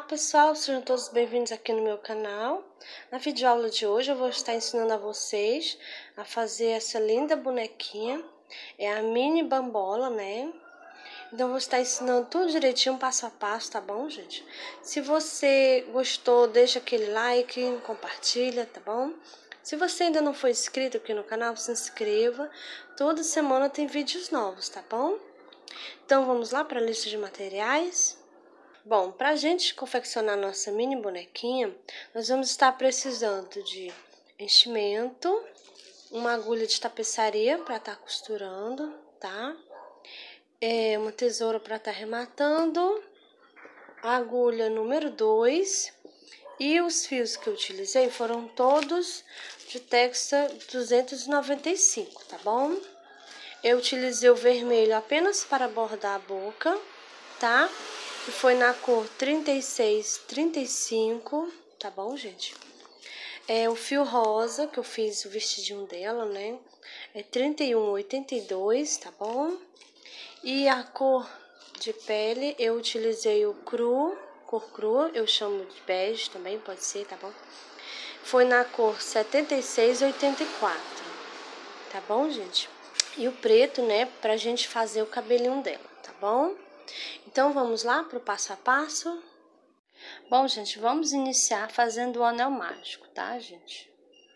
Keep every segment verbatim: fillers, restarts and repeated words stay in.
pessoal, sejam todos bem-vindos aqui no meu canal. Na videoaula de hoje eu vou estar ensinando a vocês a fazer essa linda bonequinha. É a mini bambola, né? Então eu vou estar ensinando tudo direitinho, passo a passo, tá bom, gente? Se você gostou, deixa aquele like, compartilha, tá bom? Se você ainda não for inscrito aqui no canal, se inscreva. Toda semana tem vídeos novos, tá bom? Então vamos lá para a lista de materiais. Bom, para a gente confeccionar nossa mini bonequinha, nós vamos estar precisando de enchimento, uma agulha de tapeçaria para estar costurando, tá? É, uma tesoura para estar arrematando, a agulha número dois e os fios que eu utilizei foram todos de Texa duzentos e noventa e cinco, tá bom? Eu utilizei o vermelho apenas para bordar a boca, tá? Que foi na cor trinta e seis, trinta e cinco, tá bom, gente? É o fio rosa, que eu fiz o vestidinho dela, né? É trinta e um, oitenta e dois, tá bom? E a cor de pele, eu utilizei o cru, cor crua, eu chamo de bege também, pode ser, tá bom? Foi na cor setenta e seis, oitenta e quatro, tá bom, gente? E o preto, né, pra gente fazer o cabelinho dela, tá bom? Então, vamos lá pro passo a passo? Bom, gente, vamos iniciar fazendo o anel mágico, tá, gente?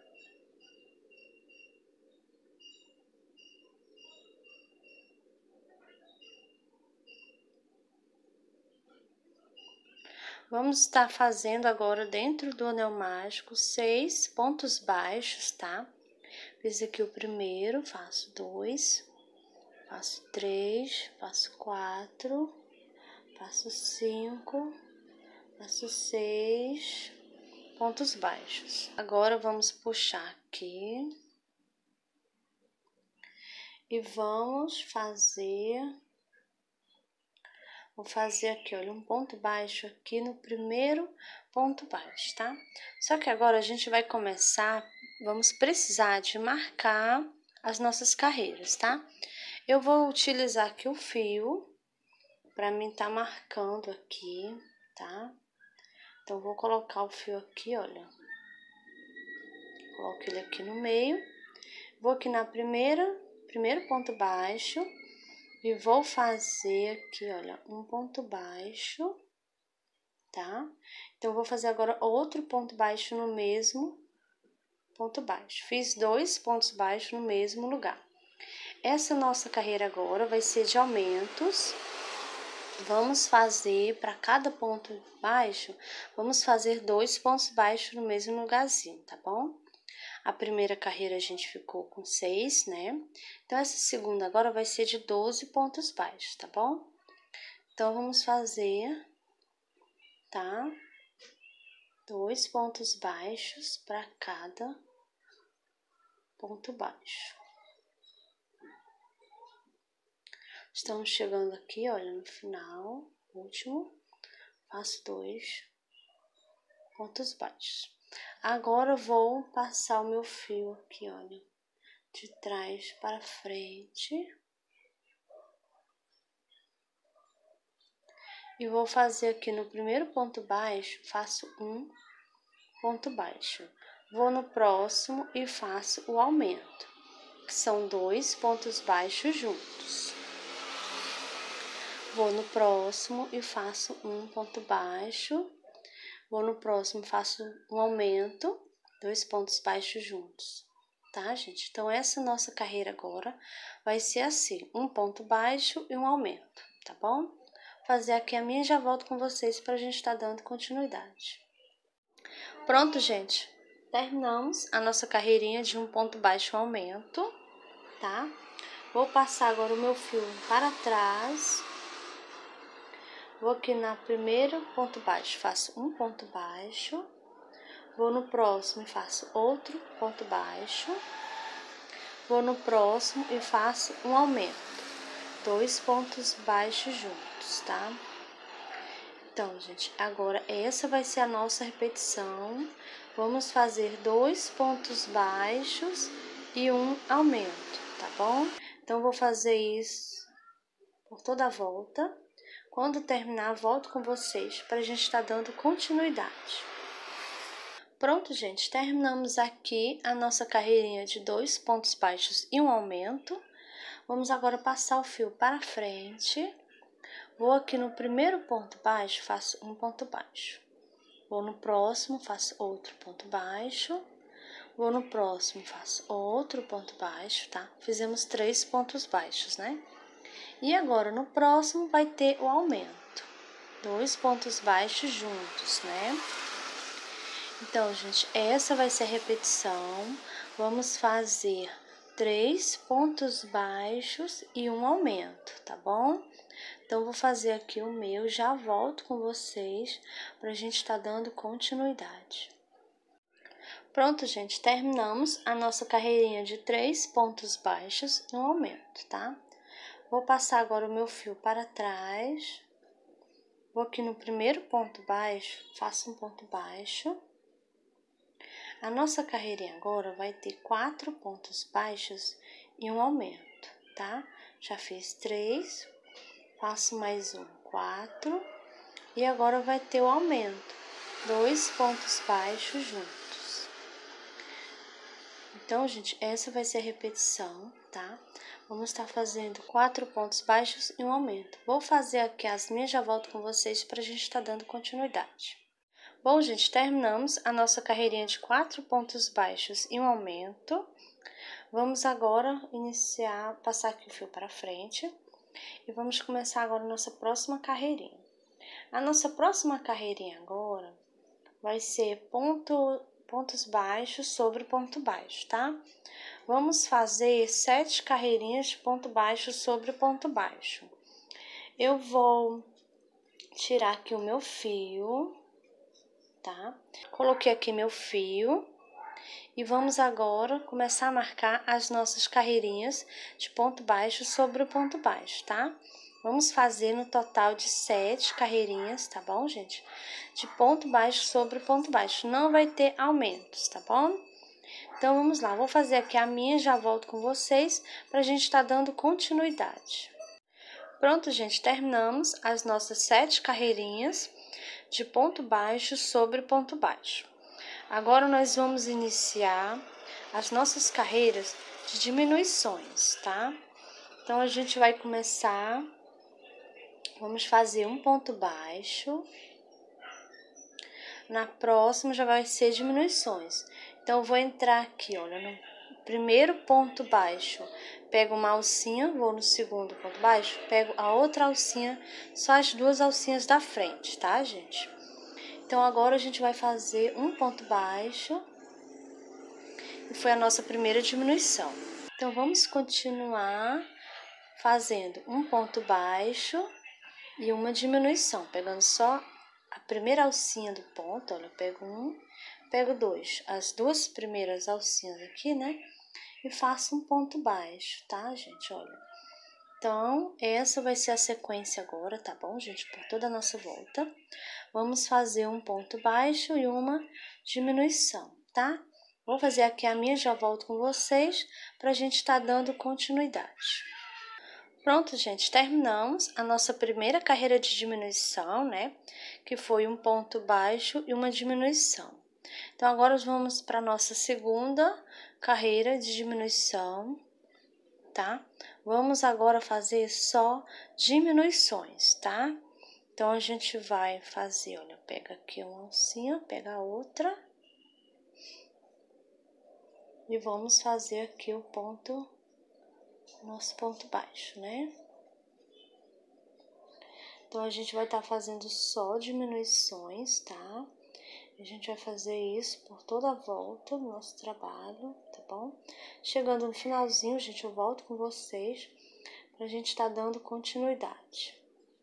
Vamos estar fazendo agora dentro do anel mágico seis pontos baixos, tá? Fiz aqui o primeiro, faço dois, faço três, faço quatro, faço cinco, faço seis pontos baixos. Agora vamos puxar aqui e vamos fazer, vou fazer aqui, olha, um ponto baixo aqui no primeiro ponto baixo, tá? Só que agora a gente vai começar, vamos precisar de marcar as nossas carreiras, tá? Eu vou utilizar aqui o fio para mim tá marcando aqui, tá? Então, vou colocar o fio aqui, olha. Coloco ele aqui no meio. Vou aqui na primeira, primeiro ponto baixo e vou fazer aqui, olha, um ponto baixo, tá? Então, vou fazer agora outro ponto baixo no mesmo ponto baixo. Fiz dois pontos baixos no mesmo lugar. Essa nossa carreira agora vai ser de aumentos. Vamos fazer, para cada ponto baixo, vamos fazer dois pontos baixos no mesmo lugarzinho, tá bom? A primeira carreira a gente ficou com seis, né? Então, essa segunda agora vai ser de doze pontos baixos, tá bom? Então, vamos fazer, tá? Dois pontos baixos para cada ponto baixo. Estamos chegando aqui, olha, no final, último, faço dois pontos baixos. Agora, vou passar o meu fio aqui, olha, de trás para frente. E vou fazer aqui no primeiro ponto baixo, faço um ponto baixo. Vou no próximo e faço o aumento, que são dois pontos baixos juntos. Vou no próximo e faço um ponto baixo. Vou no próximo, faço um aumento, dois pontos baixos juntos, tá, gente? Então, essa nossa carreira agora vai ser assim, um ponto baixo e um aumento, tá bom? Vou fazer aqui a minha e já volto com vocês pra gente estar dando continuidade. Pronto, gente. Terminamos a nossa carreirinha de um ponto baixo e um aumento, tá? Vou passar agora o meu fio para trás. Vou aqui na primeiro ponto baixo, faço um ponto baixo. Vou no próximo e faço outro ponto baixo. Vou no próximo e faço um aumento. Dois pontos baixos juntos, tá? Então, gente, agora essa vai ser a nossa repetição. Vamos fazer dois pontos baixos e um aumento, tá bom? Então, vou fazer isso por toda a volta. Quando terminar, volto com vocês para a gente estar dando continuidade. Pronto, gente, terminamos aqui a nossa carreirinha de dois pontos baixos e um aumento. Vamos agora passar o fio para frente. Vou aqui no primeiro ponto baixo, faço um ponto baixo. Vou no próximo, faço outro ponto baixo. Vou no próximo, faço outro ponto baixo, tá? Fizemos três pontos baixos, né? E agora, no próximo, vai ter o aumento. Dois pontos baixos juntos, né? Então, gente, essa vai ser a repetição. Vamos fazer três pontos baixos e um aumento, tá bom? Então, vou fazer aqui o meu, já volto com vocês pra gente estar dando continuidade. Pronto, gente, terminamos a nossa carreirinha de três pontos baixos e um aumento, tá? Vou passar agora o meu fio para trás. Vou aqui no primeiro ponto baixo, faço um ponto baixo. A nossa carreirinha agora vai ter quatro pontos baixos e um aumento, tá? Já fiz três, faço mais um, quatro. E agora vai ter o aumento, dois pontos baixos juntos. Então, gente, essa vai ser a repetição, tá? Vamos estar fazendo quatro pontos baixos e um aumento. Vou fazer aqui as minhas, já volto com vocês para a gente estar dando continuidade. Bom, gente, terminamos a nossa carreirinha de quatro pontos baixos e um aumento. Vamos agora iniciar, passar aqui o fio para frente e vamos começar agora a nossa próxima carreirinha. A nossa próxima carreirinha agora vai ser ponto, pontos baixos sobre ponto baixo, tá? Vamos fazer sete carreirinhas de ponto baixo sobre ponto baixo. Eu vou tirar aqui o meu fio, tá? Coloquei aqui meu fio e vamos agora começar a marcar as nossas carreirinhas de ponto baixo sobre o ponto baixo, tá? Vamos fazer no total de sete carreirinhas, tá bom, gente? De ponto baixo sobre ponto baixo. Não vai ter aumentos, tá bom? Então, vamos lá. Vou fazer aqui a minha, já volto com vocês pra gente estar dando continuidade. Pronto, gente, terminamos as nossas sete carreirinhas de ponto baixo sobre ponto baixo. Agora, nós vamos iniciar as nossas carreiras de diminuições, tá? Então, a gente vai começar, vamos fazer um ponto baixo. Na próxima, já vai ser diminuições. Então, eu vou entrar aqui, olha, no primeiro ponto baixo, pego uma alcinha, vou no segundo ponto baixo, pego a outra alcinha, só as duas alcinhas da frente, tá, gente? Então, agora a gente vai fazer um ponto baixo e foi a nossa primeira diminuição. Então, vamos continuar fazendo um ponto baixo e uma diminuição, pegando só a primeira alcinha do ponto, olha, eu pego um, pego dois, as duas primeiras alcinhas aqui, né? E faço um ponto baixo, tá, gente? Olha. Então, essa vai ser a sequência agora, tá bom, gente? Por toda a nossa volta. Vamos fazer um ponto baixo e uma diminuição, tá? Vou fazer aqui a minha, já volto com vocês pra gente estar dando continuidade. Pronto, gente, terminamos a nossa primeira carreira de diminuição, né? Que foi um ponto baixo e uma diminuição. Então, agora vamos para a nossa segunda carreira de diminuição, tá? Vamos agora fazer só diminuições, tá? Então, a gente vai fazer, olha, pega aqui uma alcinha, pega a outra. E vamos fazer aqui o ponto, nosso ponto baixo, né? Então, a gente vai estar tá fazendo só diminuições, tá? A gente vai fazer isso por toda a volta do nosso trabalho, tá bom? Chegando no finalzinho, gente, eu volto com vocês pra gente estar tá dando continuidade.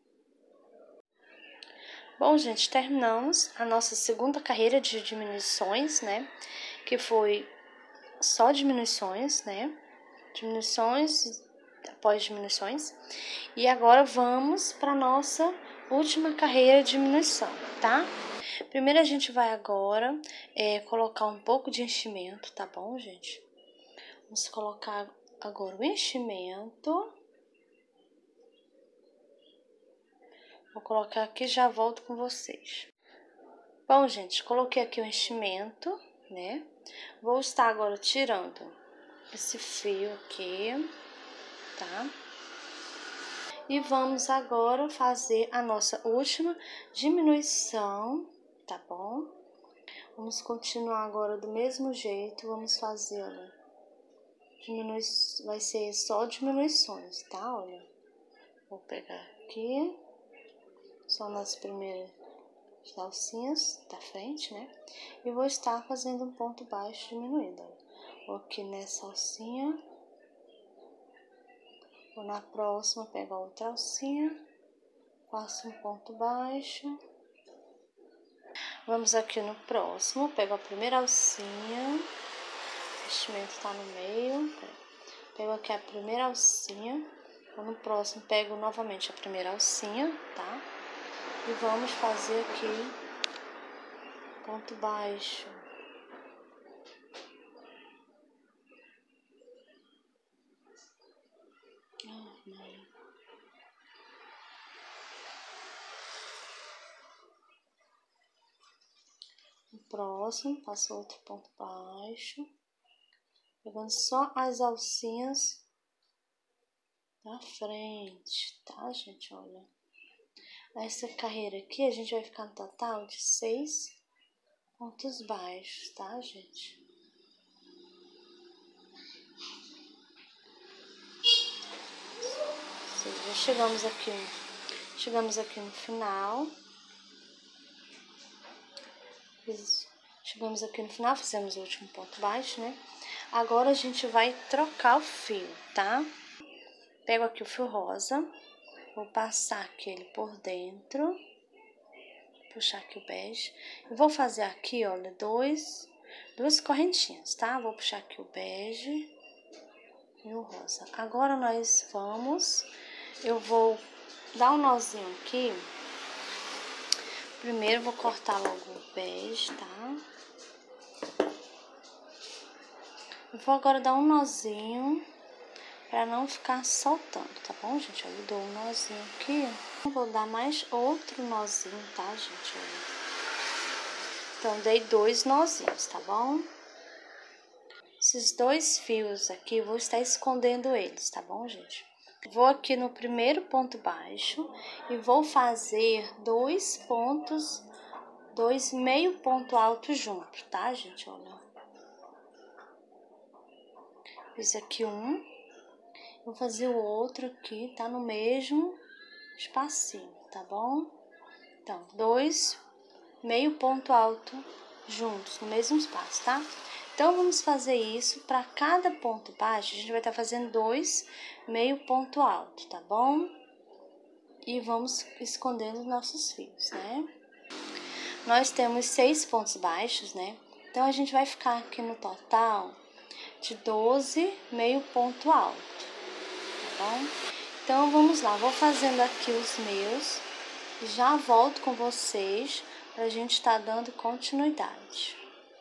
Bom, gente, terminamos a nossa segunda carreira de diminuições, né? Que foi só diminuições, né? Diminuições após diminuições. E agora vamos para nossa última carreira de diminuição, tá? Primeiro a gente vai agora é, colocar um pouco de enchimento, tá bom, gente? Vamos colocar agora o enchimento. Vou colocar aqui e já volto com vocês. Bom, gente, coloquei aqui o enchimento, né? Vou estar agora tirando esse fio aqui, tá? E vamos agora fazer a nossa última diminuição, tá bom? Vamos continuar agora do mesmo jeito, vamos fazer, olha, diminui... vai ser só diminuições, tá? Olha, vou pegar aqui, só nas primeiras alcinhas da frente, né? E vou estar fazendo um ponto baixo diminuído, olha. Vou aqui nessa alcinha, vou na próxima, pego a outra alcinha, faço um ponto baixo. Vamos aqui no próximo, pego a primeira alcinha, o enchimento tá no meio, pego aqui a primeira alcinha, no próximo pego novamente a primeira alcinha, tá? E vamos fazer aqui ponto baixo. Oh, mãe. No próximo, passo outro ponto baixo, pegando só as alcinhas da frente, tá, gente? Olha, essa carreira aqui a gente vai ficar no total de seis pontos baixos, tá, gente? Já chegamos aqui, chegamos aqui no final. Chegamos aqui no final, fizemos o último ponto baixo, né? Agora a gente vai trocar o fio, tá? Pego aqui o fio rosa, vou passar aquele por dentro, puxar aqui o bege. E vou fazer aqui, olha, dois, duas correntinhas, tá? Vou puxar aqui o bege e o rosa. Agora nós vamos, eu vou dar um nozinho aqui. Primeiro vou cortar logo o bege, tá? Eu vou agora dar um nozinho pra não ficar soltando, tá bom, gente? Eu dou um nozinho aqui. Eu vou dar mais outro nozinho, tá, gente? Então, dei dois nozinhos, tá bom? Esses dois fios aqui, eu vou estar escondendo eles, tá bom, gente? Vou aqui no primeiro ponto baixo e vou fazer dois pontos, dois meio ponto alto junto, tá, gente? Olha. Fiz aqui um, vou fazer o outro aqui, tá no mesmo espacinho, tá bom? Então, dois meio ponto alto juntos, no mesmo espaço, tá? Então, vamos fazer isso para cada ponto baixo, a gente vai estar fazendo dois meio ponto alto, tá bom? E vamos escondendo os nossos fios, né? Nós temos seis pontos baixos, né? Então, a gente vai ficar aqui no total de doze meio ponto alto, tá bom? Então, vamos lá, vou fazendo aqui os meus, já volto com vocês pra gente estar dando continuidade.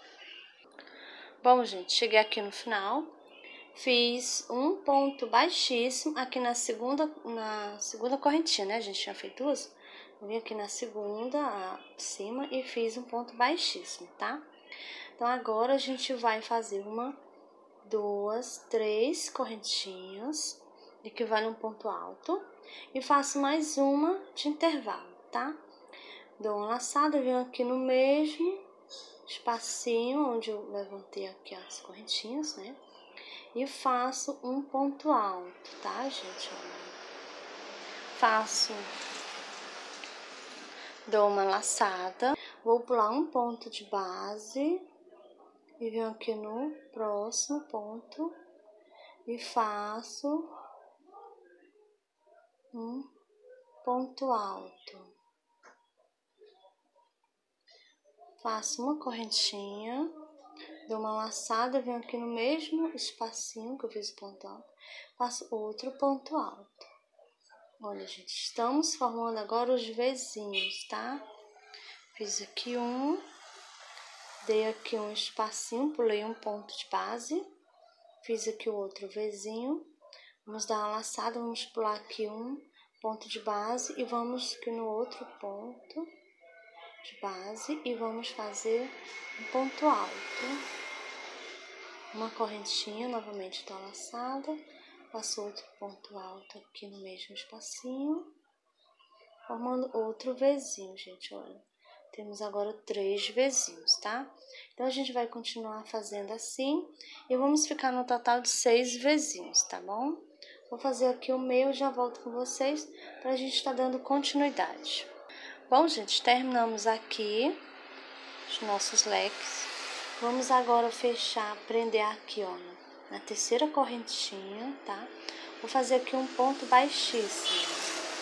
Bom, gente, cheguei aqui no final, fiz um ponto baixíssimo aqui na segunda, na segunda correntinha, né? A gente tinha feito duas, eu vim aqui na segunda, acima, e fiz um ponto baixíssimo, tá? Então, agora a gente vai fazer uma, duas, três correntinhas, equivale a um ponto alto, e faço mais uma de intervalo, tá? Dou uma laçada, venho aqui no mesmo espacinho onde eu levantei aqui as correntinhas, né? E faço um ponto alto, tá, gente? Faço, dou uma laçada, vou pular um ponto de base e venho aqui no próximo ponto e faço um ponto alto. Faço uma correntinha, dou uma laçada, venho aqui no mesmo espacinho que eu fiz o ponto alto, faço outro ponto alto. Olha, gente, estamos formando agora os Vzinhos, tá? Fiz aqui um, dei aqui um espacinho, pulei um ponto de base, fiz aqui o outro Vzinho, vamos dar uma laçada, vamos pular aqui um, ponto de base e vamos aqui no outro ponto de base e vamos fazer um ponto alto. Uma correntinha, novamente tô laçada, faço outro ponto alto aqui no mesmo espacinho, formando outro Vzinho, gente, olha. Temos agora três Vzinhos, tá? Então, a gente vai continuar fazendo assim e vamos ficar no total de seis Vzinhos, tá bom? Vou fazer aqui o meu e já volto com vocês pra gente estar dando continuidade. Bom, gente, terminamos aqui os nossos leques. Vamos agora fechar, prender aqui, ó, na terceira correntinha, tá? Vou fazer aqui um ponto baixíssimo.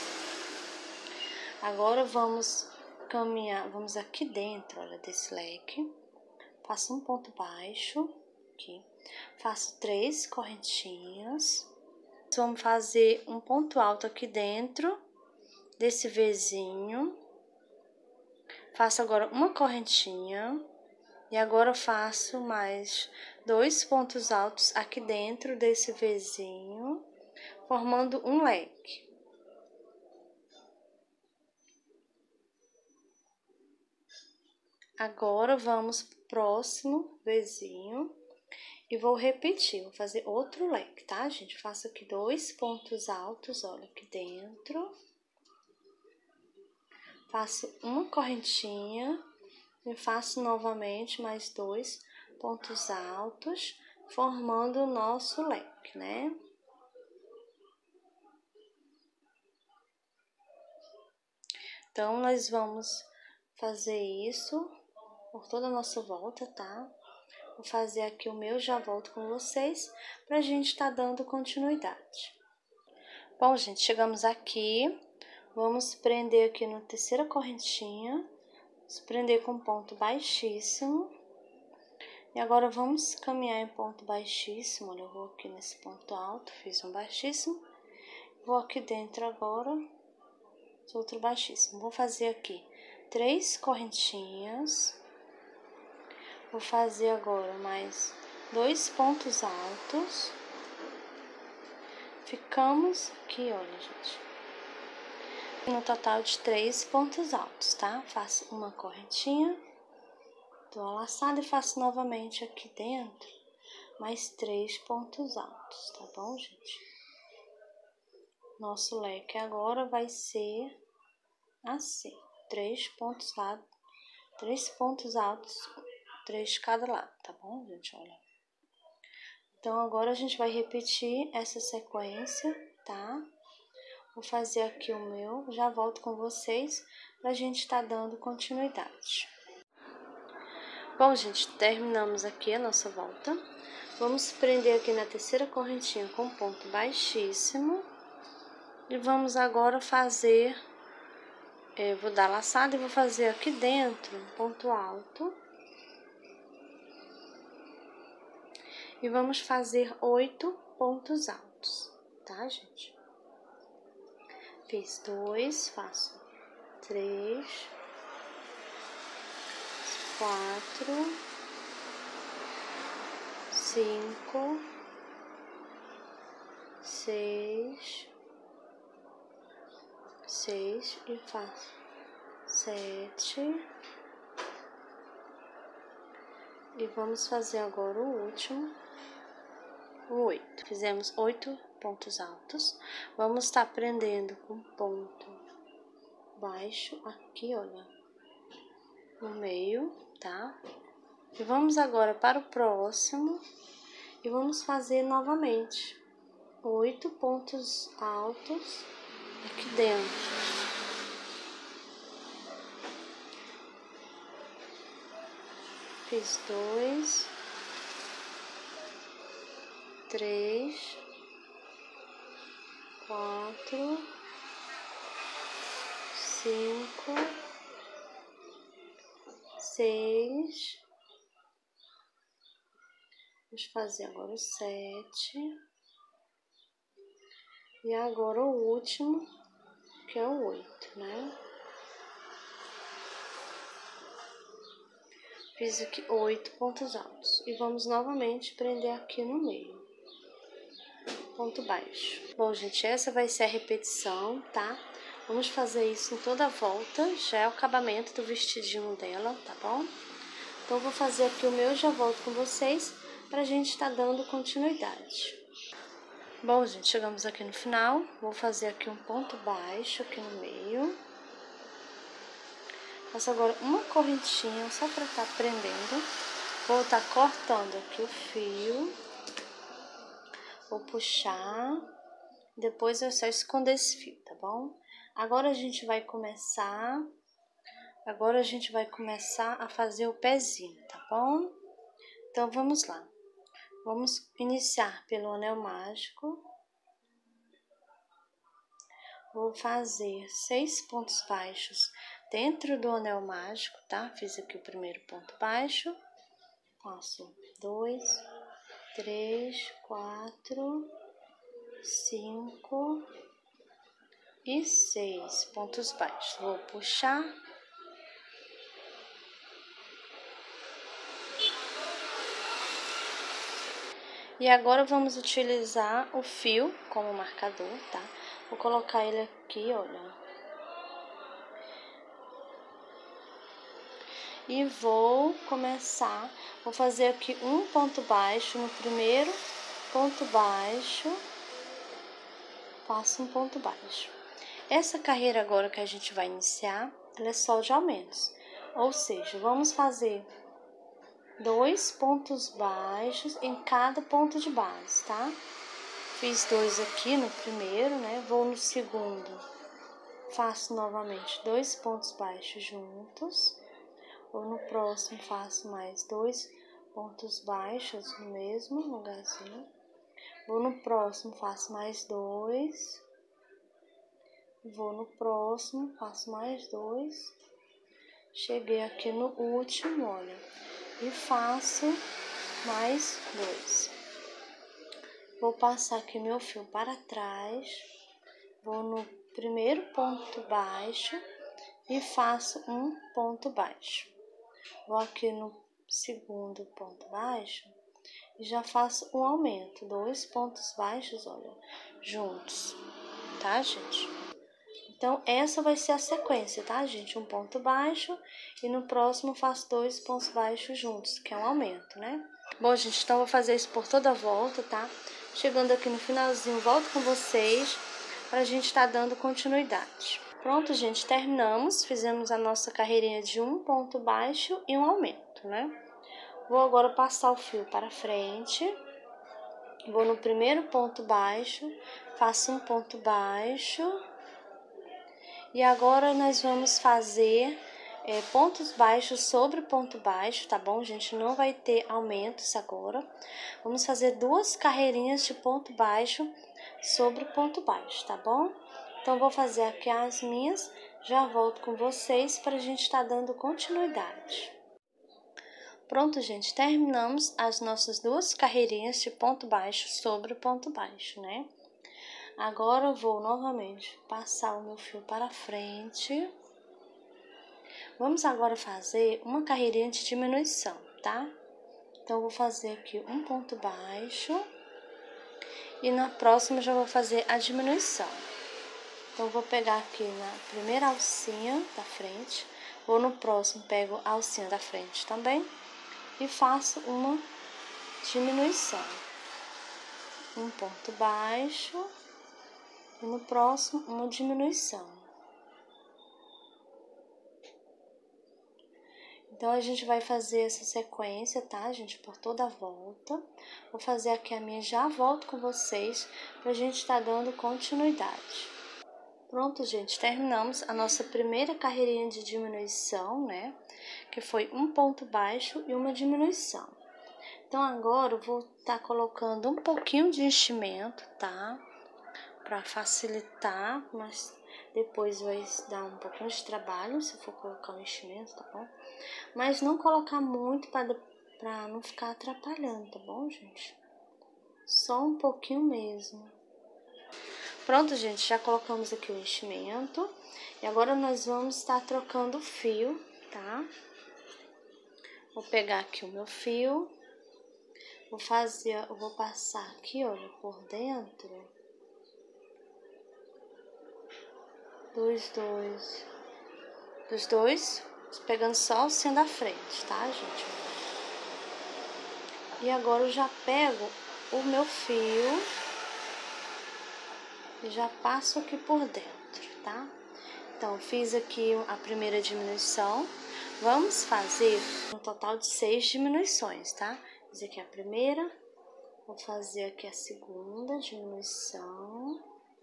Agora, vamos caminhar, vamos aqui dentro, olha, desse leque. Faço um ponto baixo, aqui. Faço três correntinhas. Vamos fazer um ponto alto aqui dentro desse Vzinho. Faço agora uma correntinha. E agora faço mais dois pontos altos aqui dentro desse Vzinho, formando um leque. Agora, vamos pro próximo Vzinho e vou repetir, vou fazer outro leque, tá, gente? Faço aqui dois pontos altos, olha, aqui dentro. Faço uma correntinha e faço novamente mais dois pontos altos, formando o nosso leque, né? Então, nós vamos fazer isso por toda a nossa volta, tá? Vou fazer aqui o meu, já volto com vocês, pra gente tá dando continuidade. Bom, gente, chegamos aqui, vamos prender aqui na terceira correntinha, vamos prender com ponto baixíssimo. E agora, vamos caminhar em ponto baixíssimo, olha, eu vou aqui nesse ponto alto, fiz um baixíssimo. Vou aqui dentro agora, outro baixíssimo. Vou fazer aqui três correntinhas. Vou fazer agora mais dois pontos altos. Ficamos aqui, olha, gente, no total de três pontos altos, tá? Faço uma correntinha, dou a laçada e faço novamente aqui dentro mais três pontos altos, tá bom, gente? Nosso leque agora vai ser assim, três pontos lá, três pontos altos, três de cada lado, tá bom, gente? Olha. Então, agora a gente vai repetir essa sequência, tá? Vou fazer aqui o meu, já volto com vocês pra gente estar dando continuidade. Bom, gente, terminamos aqui a nossa volta. Vamos prender aqui na terceira correntinha com ponto baixíssimo. E vamos agora fazer, eu vou dar laçada e vou fazer aqui dentro um ponto alto. E vamos fazer oito pontos altos, tá, gente? Fiz dois, faço três, quatro, cinco, seis, seis e faço sete. E vamos fazer agora o último, o oito. Fizemos oito pontos altos. Vamos estar prendendo com ponto baixo aqui, olha, no meio, tá? E vamos agora para o próximo e vamos fazer novamente oito pontos altos aqui dentro. Fiz dois, três, quatro, cinco, seis. Vamos fazer agora o sete. E agora o último, que é o oito, né? Fiz aqui oito pontos altos. E vamos novamente prender aqui no meio. ponto baixo. Bom, gente, essa vai ser a repetição, tá? Vamos fazer isso em toda a volta, já é o acabamento do vestidinho dela, tá bom? Então, eu vou fazer aqui o meu e já volto com vocês pra gente estar dando continuidade. Bom, gente, chegamos aqui no final, vou fazer aqui um ponto baixo aqui no meio. Faço agora uma correntinha só pra estar prendendo. Vou estar cortando aqui o fio. Vou puxar. Depois é só esconder esse fio, tá bom? Agora a gente vai começar... Agora a gente vai começar a fazer o pezinho, tá bom? Então, vamos lá. Vamos iniciar pelo anel mágico. Vou fazer seis pontos baixos dentro do anel mágico, tá? Fiz aqui o primeiro ponto baixo. Faço dois, três, quatro, cinco e seis pontos baixos. Vou puxar. E agora vamos utilizar o fio como marcador, tá? Vou colocar ele aqui, olha. E vou começar, vou fazer aqui um ponto baixo no primeiro ponto baixo, faço um ponto baixo. Essa carreira agora que a gente vai iniciar, ela é só de aumentos. Ou seja, vamos fazer dois pontos baixos em cada ponto de base, tá? Fiz dois aqui no primeiro, né? Vou no segundo, faço novamente dois pontos baixos juntos. Vou no próximo, faço mais dois pontos baixos no mesmo lugarzinho. Vou no próximo, faço mais dois. Vou no próximo, faço mais dois. Cheguei aqui no último, olha, e faço mais dois. Vou passar aqui meu fio para trás, vou no primeiro ponto baixo e faço um ponto baixo. Vou aqui no segundo ponto baixo e já faço um aumento, dois pontos baixos, olha, juntos, tá, gente? Então, essa vai ser a sequência, tá, gente? Um ponto baixo e no próximo faço dois pontos baixos juntos, que é um aumento, né? Bom, gente, então vou fazer isso por toda a volta, tá? Chegando aqui no finalzinho, volto com vocês pra gente estar dando continuidade. Pronto, gente, terminamos. Fizemos a nossa carreirinha de um ponto baixo e um aumento, né? Vou agora passar o fio para frente. Vou no primeiro ponto baixo, faço um ponto baixo. E agora nós vamos fazer é, pontos baixos sobre ponto baixo, tá bom, gente? Não vai ter aumentos agora. Vamos fazer duas carreirinhas de ponto baixo sobre ponto baixo, tá bom? Então, vou fazer aqui as minhas, já volto com vocês para a gente estar dando continuidade. Pronto, gente, terminamos as nossas duas carreirinhas de ponto baixo sobre ponto baixo, né? Agora, eu vou novamente passar o meu fio para frente. Vamos agora fazer uma carreirinha de diminuição, tá? Então, eu vou fazer aqui um ponto baixo e na próxima já vou fazer a diminuição. Então, eu vou pegar aqui na primeira alcinha da frente, vou no próximo, pego a alcinha da frente também e faço uma diminuição. Um ponto baixo e no próximo uma diminuição. Então, a gente vai fazer essa sequência, tá, gente? Por toda a volta. Vou fazer aqui a minha, já volto com vocês pra gente estar dando continuidade. Pronto, gente, terminamos a nossa primeira carreirinha de diminuição, né? Que foi um ponto baixo e uma diminuição. Então, agora eu vou estar colocando um pouquinho de enchimento, tá? Pra facilitar, mas depois vai dar um pouquinho de trabalho se for colocar o enchimento, tá bom? Mas não colocar muito pra, pra não ficar atrapalhando, tá bom, gente? Só um pouquinho mesmo. Pronto, gente, já colocamos aqui o enchimento. E agora nós vamos estar trocando o fio, tá? Vou pegar aqui o meu fio. Vou fazer, eu vou passar aqui, olha, por dentro dos dois, dos dois, pegando só o centro da frente, tá, gente? E agora eu já pego o meu fio e já passo aqui por dentro, tá? Então, fiz aqui a primeira diminuição. Vamos fazer um total de seis diminuições, tá? Fiz aqui a primeira, vou fazer aqui a segunda diminuição,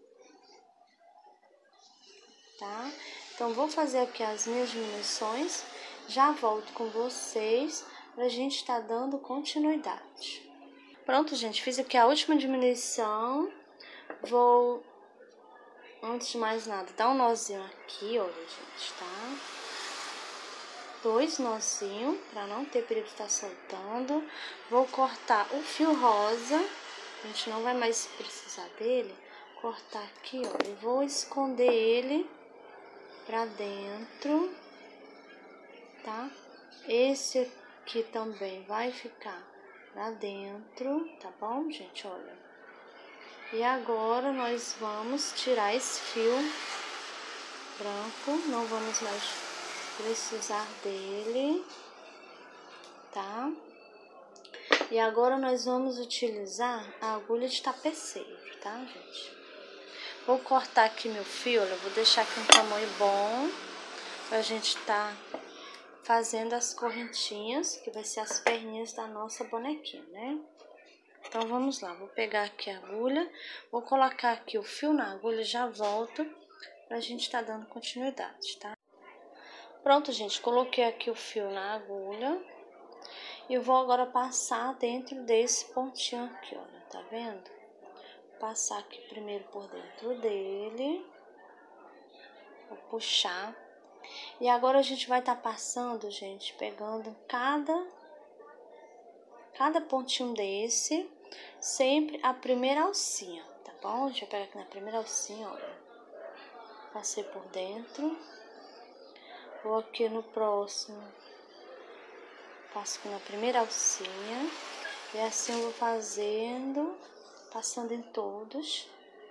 tá? Então, vou fazer aqui as minhas diminuições, já volto com vocês pra gente estar dando continuidade. Pronto, gente, fiz aqui a última diminuição, vou, antes de mais nada, dar um nozinho aqui, olha, gente, tá? Dois nozinhos, pra não ter perigo de estar soltando. Vou cortar o fio rosa, a gente não vai mais precisar dele. Cortar aqui, ó, e vou esconder ele pra dentro, tá? Esse aqui também vai ficar pra dentro, tá bom, gente? Olha. E agora nós vamos tirar esse fio branco, não vamos mais precisar dele, tá? E agora nós vamos utilizar a agulha de tapeceiro, tá, gente? Vou cortar aqui meu fio, olha, vou deixar aqui um tamanho bom pra gente tá fazendo as correntinhas, que vai ser as perninhas da nossa bonequinha, né? Então, vamos lá, vou pegar aqui a agulha, vou colocar aqui o fio na agulha e já volto pra gente tá dando continuidade, tá? Pronto, gente, coloquei aqui o fio na agulha e vou agora passar dentro desse pontinho aqui, olha, tá vendo? Passar aqui primeiro por dentro dele, vou puxar. E agora a gente vai estar tá passando, gente, pegando cada, cada pontinho desse, sempre a primeira alcinha, tá bom? Deixa eu pegar aqui na primeira alcinha, olha. Passei por dentro. Vou aqui no próximo, passo aqui na primeira alcinha, e assim eu vou fazendo, passando em todos,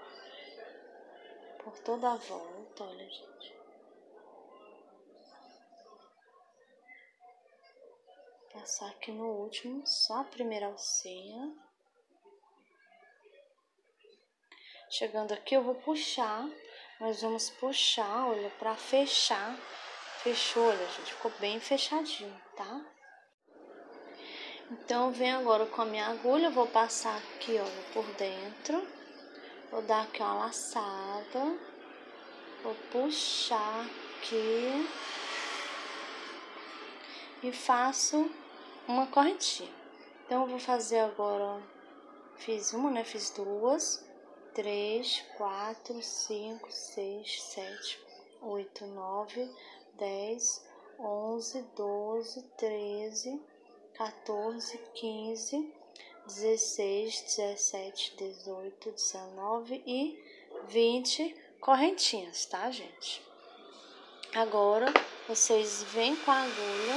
por toda a volta, olha, gente. Passar aqui no último, só a primeira alcinha. Chegando aqui eu vou puxar, nós vamos puxar, olha, pra fechar. Fechou, olha, gente, ficou bem fechadinho, tá? Então, venho agora com a minha agulha, vou passar aqui, olha, por dentro. Vou dar aqui uma laçada. Vou puxar aqui. E faço uma correntinha. Então, eu vou fazer agora, fiz uma, né? Fiz duas, três, quatro, cinco, seis, sete, oito, nove, dez, onze, doze, treze, quatorze, quinze, dezesseis, dezessete, dezoito, dezenove e vinte correntinhas, tá, gente? Agora, vocês vêm com a agulha,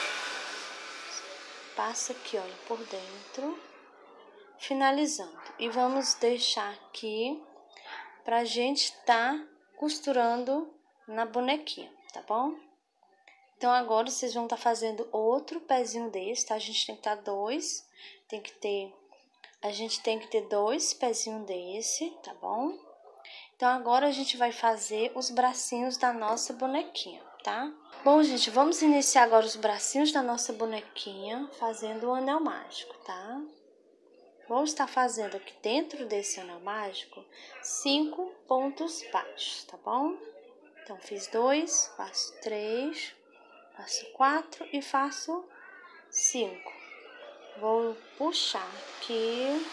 passa aqui, olha, por dentro, finalizando. E vamos deixar aqui pra gente tá costurando na bonequinha, tá bom? Então, agora vocês vão estar tá fazendo outro pezinho desse, tá? A gente tem que estar tá dois, tem que ter, a gente tem que ter dois pezinhos desse, tá bom? Então, agora a gente vai fazer os bracinhos da nossa bonequinha, tá? Bom, gente, vamos iniciar agora os bracinhos da nossa bonequinha fazendo o anel mágico, tá? Vou estar fazendo aqui dentro desse anel mágico cinco pontos baixos, tá bom? Então, fiz dois, faço três, faço quatro e faço cinco. Vou puxar aqui,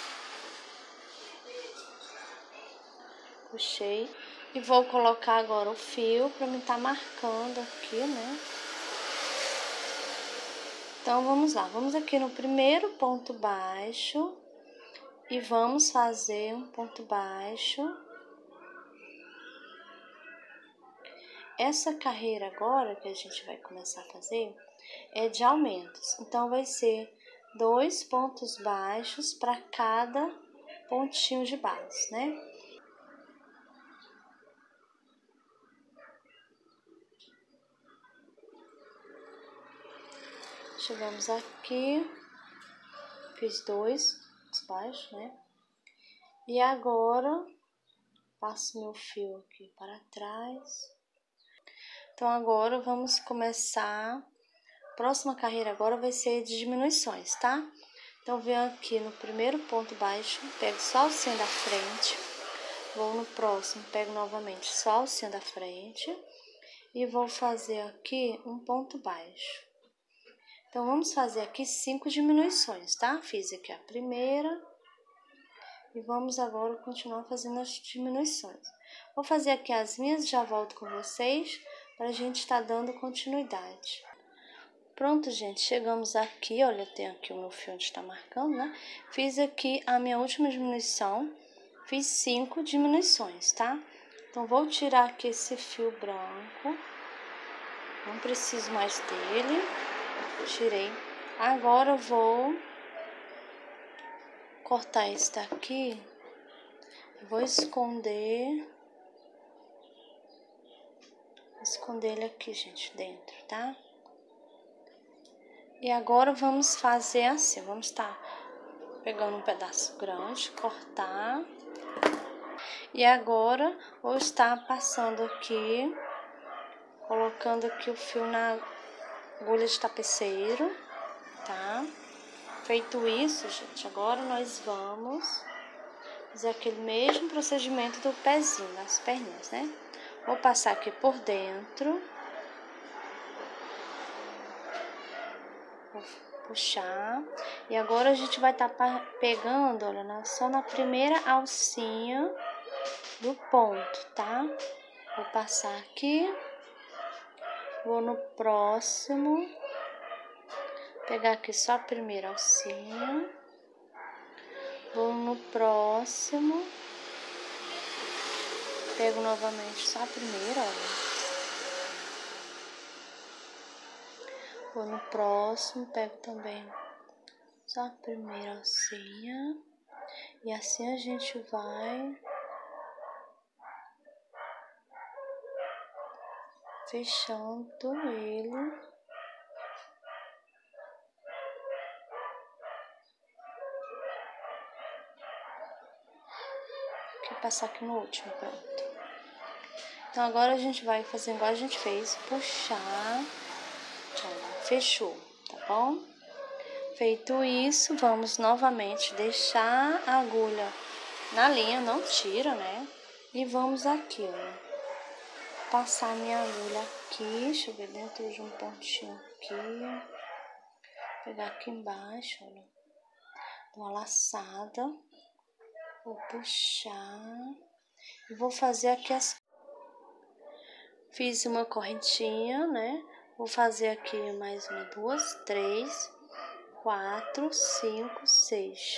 puxei e vou colocar agora o fio para me estar marcando aqui, né? Então, vamos lá, vamos aqui no primeiro ponto baixo e vamos fazer um ponto baixo. Essa carreira agora que a gente vai começar a fazer é de aumentos, então vai ser dois pontos baixos para cada pontinho de base, né? Chegamos aqui, fiz dois pontos baixos, né? E agora, passo meu fio aqui para trás. Então, agora vamos começar. A próxima carreira agora vai ser de diminuições, tá? Então, venho aqui no primeiro ponto baixo, pego só a alcinha da frente. Vou no próximo, pego novamente só a alcinha da frente. E vou fazer aqui um ponto baixo. Então, vamos fazer aqui cinco diminuições, tá? Fiz aqui a primeira. E vamos agora continuar fazendo as diminuições. Vou fazer aqui as minhas e já volto com vocês para a gente estar dando continuidade. Pronto, gente, chegamos aqui, olha, tem aqui o meu fio onde está marcando, né? Fiz aqui a minha última diminuição, fiz cinco diminuições, tá? Então, vou tirar aqui esse fio branco, não preciso mais dele, tirei. Agora, vou cortar esse daqui, vou esconder, esconder ele aqui, gente, dentro, tá? E agora, vamos fazer assim, vamos estar pegando um pedaço grande, cortar. E agora, vou estar passando aqui, colocando aqui o fio na agulha de tapeceiro, tá? Feito isso, gente, agora nós vamos fazer aquele mesmo procedimento do pezinho, das perninhas, né? Vou passar aqui por dentro. Vou puxar. E agora a gente vai estar tá pegando, olha, só na primeira alcinha do ponto, tá? Vou passar aqui. Vou no próximo. Pegar aqui só a primeira alcinha. Vou no próximo. Pego novamente só a primeira, olha. Vou no próximo, pego também só a primeira alcinha. E assim a gente vai fechando ele. Vou passar aqui no último, pronto. Então, agora a gente vai fazer igual a gente fez, puxar, ó, fechou, tá bom? Feito isso, vamos novamente deixar a agulha na linha, não tira, né? E vamos aqui, ó, passar minha agulha aqui, deixa eu ver, dentro de um pontinho aqui, pegar aqui embaixo, olha, uma laçada, vou puxar e vou fazer aqui as... Fiz uma correntinha, né? Vou fazer aqui mais uma, duas, três, quatro, cinco, seis,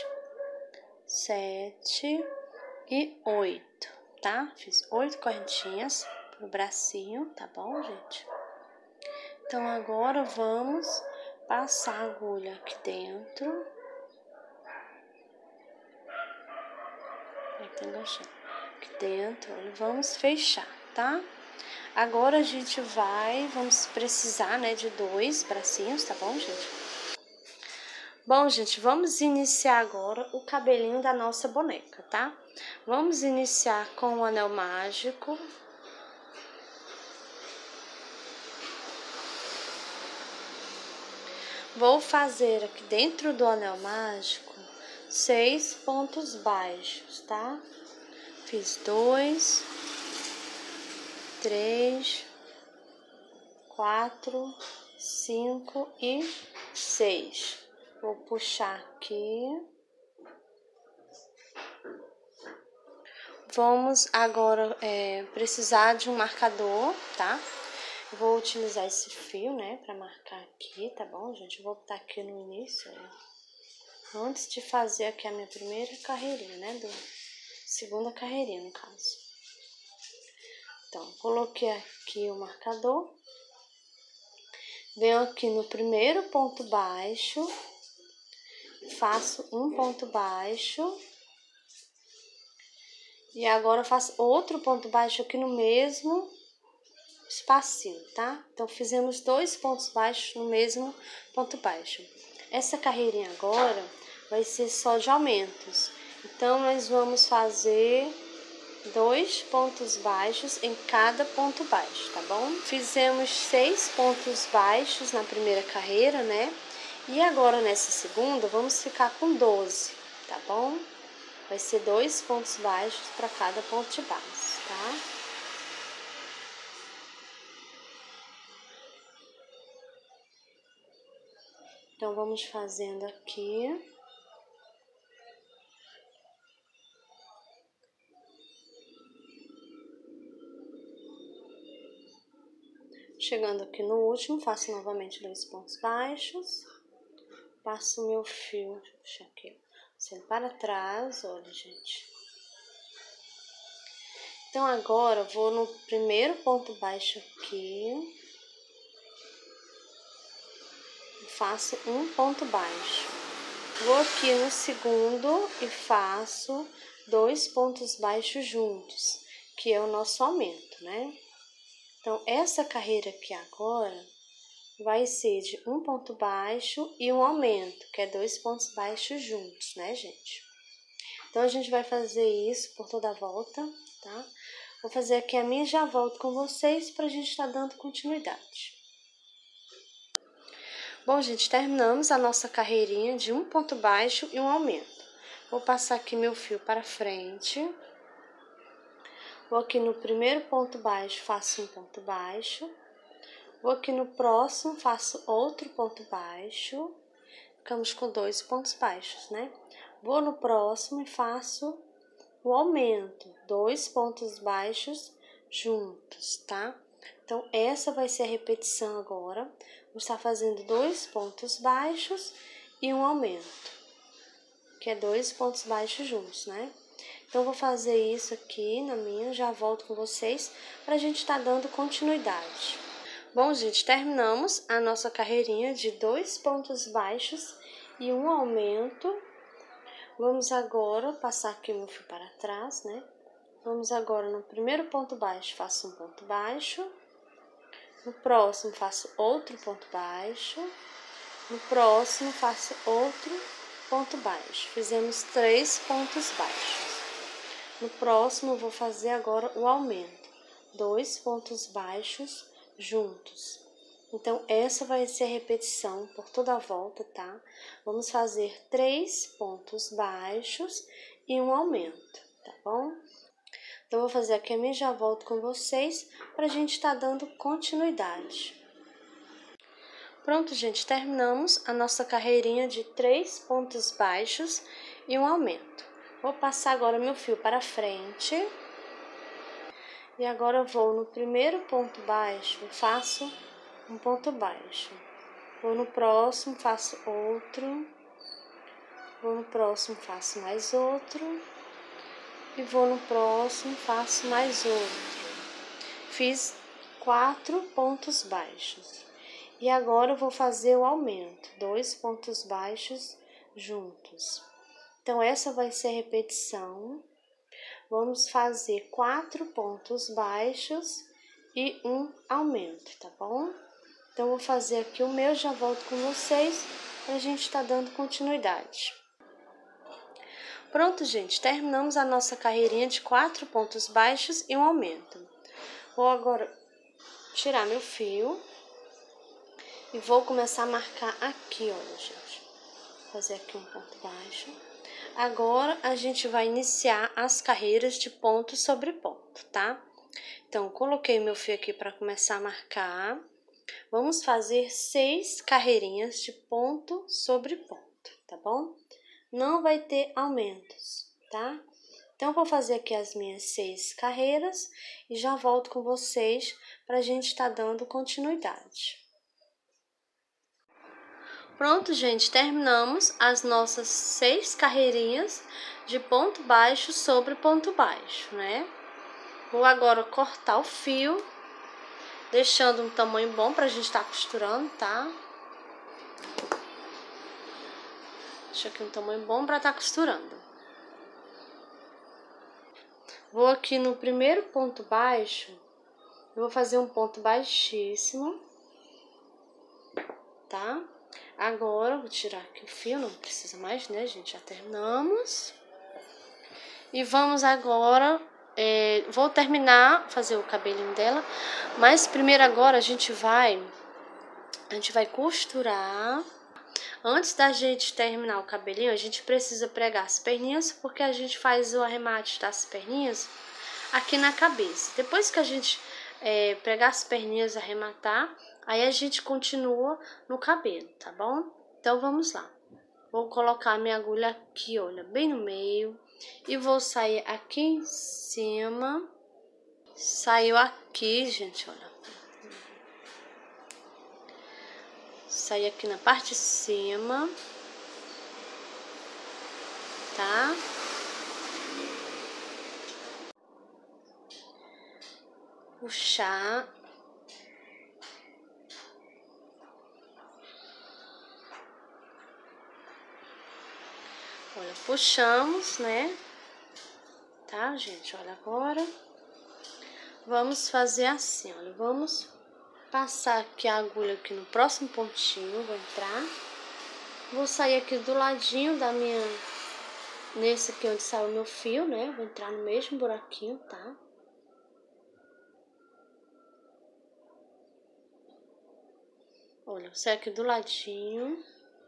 sete e oito, tá? Fiz oito correntinhas pro bracinho, tá bom, gente? Então, agora vamos passar a agulha aqui dentro. Aqui enganchando. Aqui dentro, olha, vamos fechar, tá? Agora a gente vai, vamos precisar, né, de dois bracinhos, tá bom, gente? Bom, gente, vamos iniciar agora o cabelinho da nossa boneca, tá? Vamos iniciar com o anel mágico. Vou fazer aqui dentro do anel mágico seis pontos baixos, tá? Fiz dois, três, quatro, cinco e seis. Vou puxar aqui. Vamos agora é, precisar de um marcador, tá? Eu vou utilizar esse fio, né, pra marcar aqui, tá bom, gente? Eu vou botar aqui no início, ó, antes de fazer aqui a minha primeira carreirinha, né, do segunda carreirinha, no caso. Então, coloquei aqui o marcador. Venho aqui no primeiro ponto baixo faço um ponto baixo. E agora eu faço outro ponto baixo aqui no mesmo espacinho, tá? Então, fizemos dois pontos baixos no mesmo ponto baixo. Essa carreirinha agora vai ser só de aumentos. Então, nós vamos fazer dois pontos baixos em cada ponto baixo, tá bom? Fizemos seis pontos baixos na primeira carreira, né? E agora, nessa segunda, vamos ficar com doze, tá bom? Vai ser dois pontos baixos para cada ponto de base, tá? Então, vamos fazendo aqui. Chegando aqui no último, faço novamente dois pontos baixos. Passo o meu fio, deixa eu puxar aqui, sendo para trás, olha, gente. Então, agora, eu vou no primeiro ponto baixo aqui. Faço um ponto baixo. Vou aqui no segundo e faço dois pontos baixos juntos, que é o nosso aumento, né? Então, essa carreira aqui agora vai ser de um ponto baixo e um aumento, que é dois pontos baixos juntos, né, gente? Então, a gente vai fazer isso por toda a volta, tá? Vou fazer aqui a minha e já volto com vocês pra gente estar dando continuidade. Bom, gente, terminamos a nossa carreirinha de um ponto baixo e um aumento. Vou passar aqui meu fio para frente. Vou aqui no primeiro ponto baixo, faço um ponto baixo. Vou aqui no próximo, faço outro ponto baixo. Ficamos com dois pontos baixos, né? Vou no próximo e faço o aumento, dois pontos baixos juntos, tá? Então, essa vai ser a repetição agora. Vou estar fazendo dois pontos baixos e um aumento, que é dois pontos baixos juntos, né? Então, vou fazer isso aqui na minha, já volto com vocês pra gente estar dando continuidade. Bom, gente, terminamos a nossa carreirinha de dois pontos baixos e um aumento. Vamos agora passar aqui o meu fio para trás, né? Vamos agora no primeiro ponto baixo, faço um ponto baixo. No próximo, faço outro ponto baixo. No próximo, faço outro ponto baixo. Fizemos três pontos baixos. No próximo, vou fazer agora o aumento. Dois pontos baixos juntos. Então, essa vai ser a repetição por toda a volta, tá? Vamos fazer três pontos baixos e um aumento, tá bom? Então, vou fazer aqui a minha e já volto com vocês pra gente estar dando continuidade. Pronto, gente, terminamos a nossa carreirinha de três pontos baixos e um aumento. Vou passar agora meu fio para frente. E agora eu vou no primeiro ponto baixo, faço um ponto baixo. Vou no próximo, faço outro. Vou no próximo, faço mais outro. E vou no próximo, faço mais outro. Fiz quatro pontos baixos. E agora eu vou fazer o aumento, dois pontos baixos juntos. Então, essa vai ser a repetição. Vamos fazer quatro pontos baixos e um aumento, tá bom? Então, vou fazer aqui o meu, já volto com vocês pra gente estar dando continuidade. Pronto, gente, terminamos a nossa carreirinha de quatro pontos baixos e um aumento. Vou agora tirar meu fio e vou começar a marcar aqui, olha, gente. Vou fazer aqui um ponto baixo. Agora, a gente vai iniciar as carreiras de ponto sobre ponto, tá? Então, coloquei meu fio aqui para começar a marcar. Vamos fazer seis carreirinhas de ponto sobre ponto, tá bom? Não vai ter aumentos, tá? Então, vou fazer aqui as minhas seis carreiras e já volto com vocês para a gente estar dando continuidade. Pronto, gente, terminamos as nossas seis carreirinhas de ponto baixo sobre ponto baixo, né? Vou agora cortar o fio, deixando um tamanho bom pra gente estar costurando, tá? Deixa aqui um tamanho bom pra estar costurando. Vou aqui no primeiro ponto baixo, eu vou fazer um ponto baixíssimo, tá? Agora, vou tirar aqui o fio, não precisa mais, né, gente? Já terminamos. E vamos agora, é, vou terminar, fazer o cabelinho dela, mas primeiro agora a gente vai, a gente vai costurar. Antes da gente terminar o cabelinho, a gente precisa pregar as perninhas, porque a gente faz o arremate das perninhas aqui na cabeça. Depois que a gente é, pregar as perninhas, arrematar, aí a gente continua no cabelo, tá bom? Então vamos lá. Vou colocar a minha agulha aqui, olha, bem no meio. E vou sair aqui em cima. Saiu aqui, gente, olha. Sair aqui na parte de cima. Tá? Puxar. Olha, puxamos, né? Tá, gente? Olha, agora vamos fazer assim, olha. Vamos passar aqui a agulha aqui no próximo pontinho, vou entrar. Vou sair aqui do ladinho da minha... Nesse aqui onde saiu o meu fio, né? Vou entrar no mesmo buraquinho, tá? Olha, vou sair aqui do ladinho.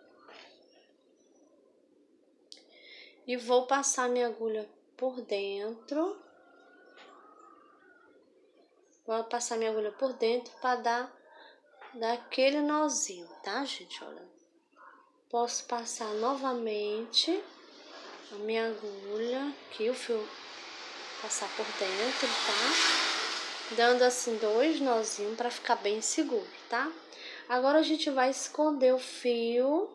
E vou passar minha agulha por dentro. Vou passar minha agulha por dentro para dar, dar aquele nozinho, tá, gente? Olha. Posso passar novamente a minha agulha aqui, o fio passar por dentro, tá? Dando assim dois nozinhos para ficar bem seguro, tá? Agora a gente vai esconder o fio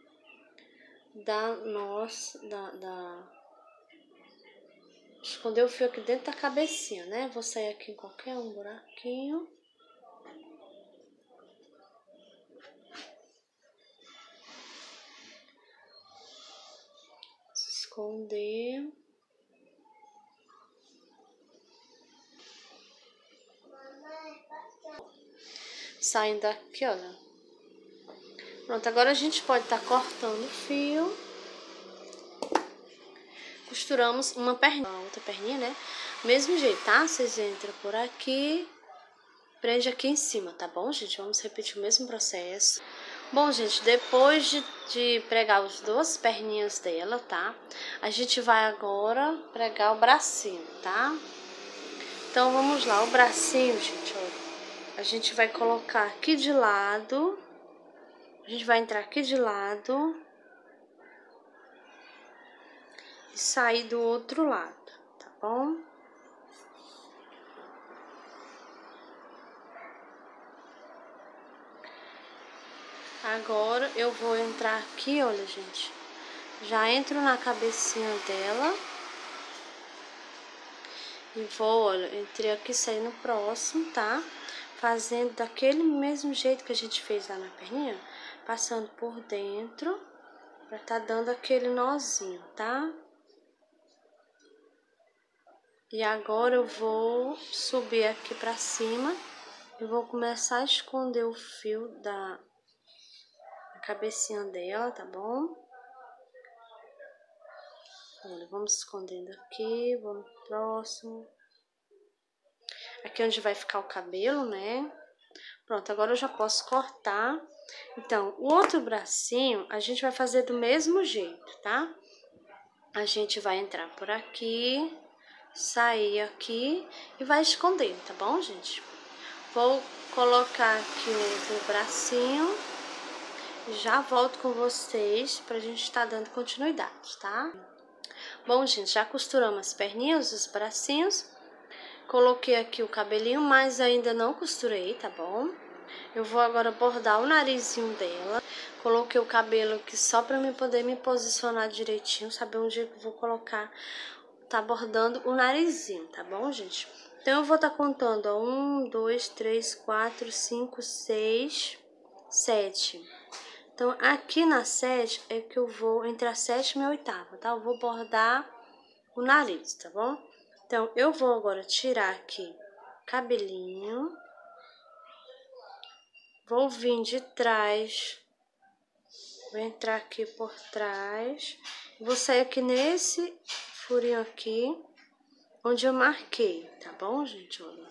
da nossa, da, da... esconder o fio aqui dentro da cabecinha, né? Vou sair aqui em qualquer um buraquinho. Esconder. Saindo aqui, olha. Pronto, agora a gente pode estar tá cortando o fio. Costuramos uma perninha, a outra perninha, né? Mesmo jeito, tá? Vocês entram por aqui, prende aqui em cima, tá bom, gente? Vamos repetir o mesmo processo. Bom, gente, depois de, de pregar as duas perninhas dela, tá? A gente vai agora pregar o bracinho, tá? Então, vamos lá. O bracinho, gente, olha. A gente vai colocar aqui de lado. A gente vai entrar aqui de lado. E sair do outro lado, tá bom? Agora eu vou entrar aqui, olha, gente. Já entro na cabecinha dela. E vou, olha, entrei aqui, sair no próximo, tá? Fazendo daquele mesmo jeito que a gente fez lá na perninha. Passando por dentro. Pra tá dando aquele nozinho, tá? E agora eu vou subir aqui pra cima. E vou começar a esconder o fio da... cabecinha dela, tá bom? Olha, vamos escondendo aqui, vamos pro próximo. Aqui onde vai ficar o cabelo, né? Pronto, agora eu já posso cortar. Então, o outro bracinho a gente vai fazer do mesmo jeito, tá? A gente vai entrar por aqui, sair aqui e vai escondendo, tá bom, gente? Vou colocar aqui o outro bracinho. Já volto com vocês pra gente estar dando continuidade, tá? Bom, gente, já costuramos as perninhas, os bracinhos. Coloquei aqui o cabelinho, mas ainda não costurei, tá bom? Eu vou agora bordar o narizinho dela. Coloquei o cabelo aqui só pra mim poder me posicionar direitinho, saber onde eu vou colocar, tá bordando o narizinho, tá bom, gente? Então, eu vou estar contando, ó, um, dois, três, quatro, cinco, seis, sete. Então, aqui na sétima é que eu vou, entre a sétima e a oitava, tá? Eu vou bordar o nariz, tá bom? Então, eu vou agora tirar aqui cabelinho. Vou vir de trás. Vou entrar aqui por trás. Vou sair aqui nesse furinho aqui, onde eu marquei, tá bom, gente? Olha.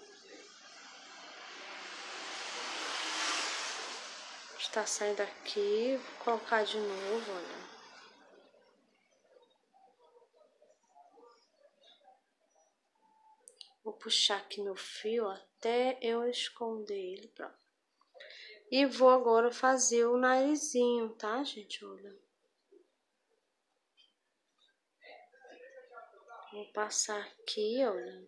Está saindo aqui, vou colocar de novo, olha. Vou puxar aqui no fio até eu esconder ele, pronto. E vou agora fazer o narizinho, tá, gente? Olha. Vou passar aqui, olha.